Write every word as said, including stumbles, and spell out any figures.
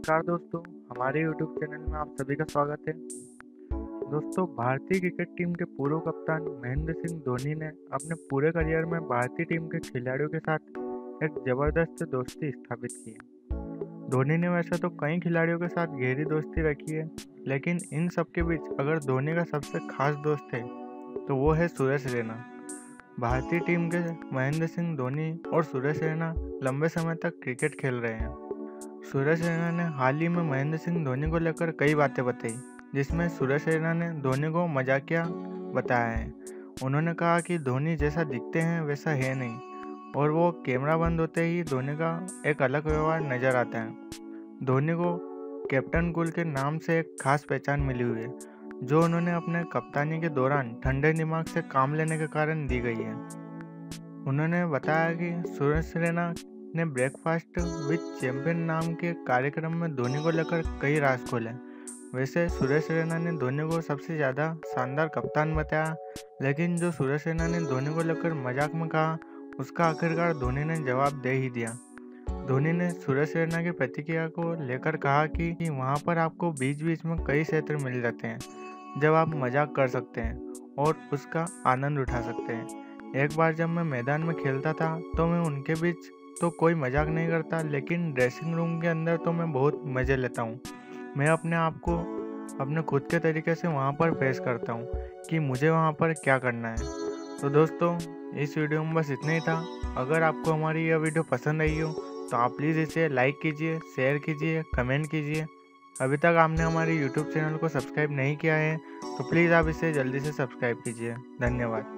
नमस्कार दोस्तों, हमारे यूट्यूब चैनल में आप सभी का स्वागत है। दोस्तों, भारतीय क्रिकेट टीम के पूर्व कप्तान महेंद्र सिंह धोनी ने अपने पूरे करियर में भारतीय टीम के खिलाड़ियों के साथ एक जबरदस्त दोस्ती स्थापित की है। धोनी ने वैसे तो कई खिलाड़ियों के साथ गहरी दोस्ती रखी है, लेकिन इन सब के बीच अगर धोनी का सबसे खास दोस्त है तो वो है सुरेश रैना। भारतीय टीम के महेंद्र सिंह धोनी और सुरेश रैना लंबे समय तक क्रिकेट खेल रहे हैं। सुरेश रैना ने हाल ही में महेंद्र सिंह धोनी को लेकर कई बातें बताई, जिसमें सुरेश रैना ने धोनी को मजाकिया बताया है। उन्होंने कहा कि धोनी जैसा दिखते हैं वैसा है नहीं, और वो कैमरा बंद होते ही धोनी का एक अलग व्यवहार नजर आता है। धोनी को कैप्टन कूल के नाम से एक खास पहचान मिली हुई है, जो उन्होंने अपने कप्तानी के दौरान ठंडे दिमाग से काम लेने के कारण दी गई है। उन्होंने बताया कि सुरेश रैना ने ब्रेकफास्ट विद चैंपियन नाम के कार्यक्रम में धोनी को लेकर कई राज खोले। वैसे सुरेश रैना ने धोनी को सबसे ज़्यादा शानदार कप्तान बताया, लेकिन जो सुरेश रैना ने धोनी को लेकर मजाक में कहा, उसका आखिरकार धोनी ने जवाब दे ही दिया। धोनी ने सुरेश रैना की प्रतिक्रिया को लेकर कहा कि वहाँ पर आपको बीच बीच में कई क्षेत्र मिल जाते हैं जब आप मजाक कर सकते हैं और उसका आनंद उठा सकते हैं। एक बार जब मैं मैदान में खेलता था तो मैं उनके बीच तो कोई मजाक नहीं करता, लेकिन ड्रेसिंग रूम के अंदर तो मैं बहुत मज़े लेता हूँ। मैं अपने आप को अपने खुद के तरीके से वहाँ पर पेश करता हूँ कि मुझे वहाँ पर क्या करना है। तो दोस्तों, इस वीडियो में बस इतना ही था। अगर आपको हमारी यह वीडियो पसंद आई हो तो आप प्लीज़ इसे लाइक कीजिए, शेयर कीजिए, कमेंट कीजिए। अभी तक आपने हमारे यूट्यूब चैनल को सब्सक्राइब नहीं किया है तो प्लीज़ आप इसे जल्दी से सब्सक्राइब कीजिए। धन्यवाद।